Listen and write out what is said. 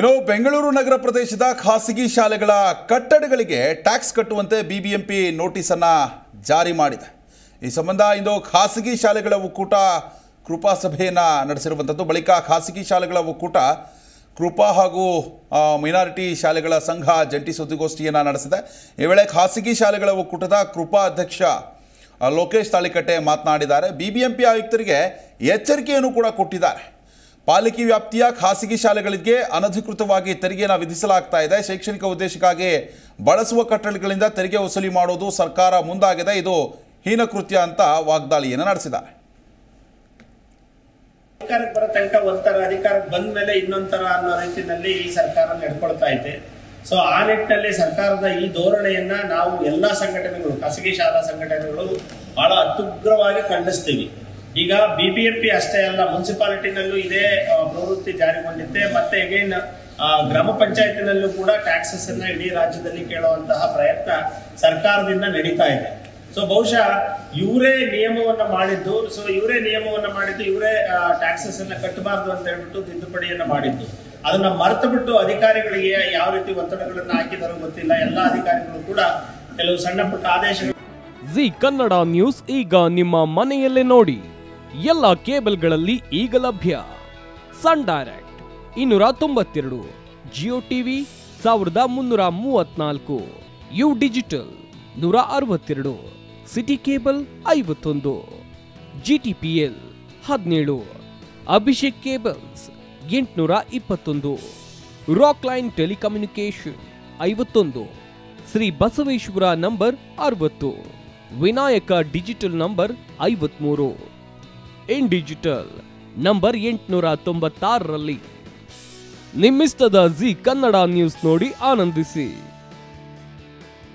ಇನ್ನು ಬೆಂಗಳೂರು ನಗರ ಪ್ರದೇಶದ ಖಾಸಗಿ ಶಾಲೆಗಳ ಕಟ್ಟಡಗಳಿಗೆ ಟ್ಯಾಕ್ಸ್ ಕಟ್ಟುವಂತೆ ಬಿಬಿಎಂಪಿ ನೋಟಿಸ್ ಅನ್ನು ಜಾರಿ ಮಾಡಿದೆ. ಈ ಸಂಬಂಧ ಇಂದು ಖಾಸಗಿ ಶಾಲೆಗಳ ಒಕ್ಕೂಟ ಕೃಪಾ ಸಭೆಯನ್ನು ನಡೆಸಿರುವಂಥದ್ದು. ಬಳಿಕ ಖಾಸಗಿ ಶಾಲೆಗಳ ಒಕ್ಕೂಟ ಕೃಪಾ ಹಾಗೂ ಮೈನಾರಿಟಿ ಶಾಲೆಗಳ ಸಂಘ ಜಂಟಿ ಸುದ್ದಿಗೋಷ್ಠಿಯನ್ನು ನಡೆಸಿದೆ. ಈ ವೇಳೆ ಖಾಸಗಿ ಶಾಲೆಗಳ ಒಕ್ಕೂಟದ ಕೃಪಾ ಅಧ್ಯಕ್ಷ ಲೋಕೇಶ್ ತಾಳಿಕಟ್ಟೆ ಮಾತನಾಡಿದ್ದಾರೆ. ಬಿಬಿಎಂಪಿ ಆಯುಕ್ತರಿಗೆ ಎಚ್ಚರಿಕೆಯನ್ನು ಕೂಡ ಕೊಟ್ಟಿದ್ದಾರೆ. ಪಾಲಿಕೆ ವ್ಯಾಪ್ತಿಯ ಖಾಸಗಿ ಶಾಲೆಗಳಿಗೆ ಅನಧಿಕೃತವಾಗಿ ತೆರಿಗೆಯನ್ನು ವಿಧಿಸಲಾಗ್ತಾ ಇದೆ. ಶೈಕ್ಷಣಿಕ ಉದ್ದೇಶಕ್ಕಾಗಿ ಬಳಸುವ ಕಟ್ಟಡಗಳಿಂದ ತೆರಿಗೆ ವಸೂಲಿ ಮಾಡುವುದು ಸರ್ಕಾರ ಮುಂದಾಗಿದೆ. ಇದು ಹೀನ ಕೃತ್ಯ ಅಂತ ವಾಗ್ದಾಳಿಯನ್ನು ನಡೆಸಿದ್ದಾರೆ. ಅಧಿಕಾರಕ್ಕೆ ಬರೋ ತನಕ ಒಂಥರ, ಅಧಿಕಾರಕ್ಕೆ ಬಂದ ಮೇಲೆ ಇನ್ನೊಂಥರ ಅನ್ನೋ ರೀತಿಯಲ್ಲಿ ಈ ಸರ್ಕಾರ ನಡ್ಕೊಳ್ತಾ ಇದೆ. ಸೊ ಆ ನಿಟ್ಟಿನಲ್ಲಿ ಸರ್ಕಾರದ ಈ ಧೋರಣೆಯನ್ನ ನಾವು ಎಲ್ಲಾ ಸಂಘಟನೆಗಳು, ಖಾಸಗಿ ಶಾಲಾ ಸಂಘಟನೆಗಳು ಬಹಳ ಅತ್ಯುಗ್ರವಾಗಿ ಖಂಡಿಸ್ತೀವಿ. ಈಗ ಬಿಬಿಎಂಪಿ ಅಷ್ಟೇ ಅಲ್ಲ, ಮುನ್ಸಿಪಾಲಿಟಿನಲ್ಲೂ ಇದೇ ಪ್ರವೃತ್ತಿ ಜಾರಿಗೊಂಡಿದೆ. ಮತ್ತೆ ಅಗೇನ್ ಗ್ರಾಮ ಪಂಚಾಯತಿನಲ್ಲೂ ಕೂಡ ಟ್ಯಾಕ್ಸಸ್ ಅನ್ನ ಇಡೀ ರಾಜ್ಯದಲ್ಲಿ ಕೇಳುವಂತಹ ಪ್ರಯತ್ನ ಸರ್ಕಾರದಿಂದ ನಡೀತಾ ಇದೆ. ಸೊ ಬಹುಶಃ ಇವರೇ ನಿಯಮವನ್ನ ಮಾಡಿದ್ದು, ಇವರೇ ಟ್ಯಾಕ್ಸಸ್ ಅನ್ನ ಕಟ್ಟಬಾರ್ದು ಅಂತ ಹೇಳ್ಬಿಟ್ಟು ತಿದ್ದುಪಡಿಯನ್ನ ಮಾಡಿದ್ದು. ಅದನ್ನ ಮರೆತು ಬಿಟ್ಟು ಅಧಿಕಾರಿಗಳಿಗೆ ಯಾವ ರೀತಿ ಒತ್ತಡಗಳನ್ನ ಹಾಕಿದಾರೋ ಗೊತ್ತಿಲ್ಲ. ಎಲ್ಲಾ ಅಧಿಕಾರಿಗಳು ಕೂಡ ಕೆಲವು ಸಣ್ಣ ಪುಟ್ಟ ಆದೇಶಗಳು. ಜಿ ಕನ್ನಡ ನ್ಯೂಸ್ ಈಗ ನಿಮ್ಮ ಮನೆಯಲ್ಲೇ ನೋಡಿ. ಎಲ್ಲ ಕೇಬಲ್ಗಳಲ್ಲಿ ಈಗ ಲಭ್ಯ. Sun Direct 292, Jio TV 1334, U digital 162, city cable 51, GTPL 17, Abhishek cables 821, rock line telecommunication 51, Shri Basaveshwara number 60, Vinayaka digital number 53, in digital number 896ರಲ್ಲಿ. ನಿಮ್ಮಿಸ್ತದ ಜಿ ಕನ್ನಡ ನ್ಯೂಸ್ ನೋಡಿ ಆನಂದಿಸಿ.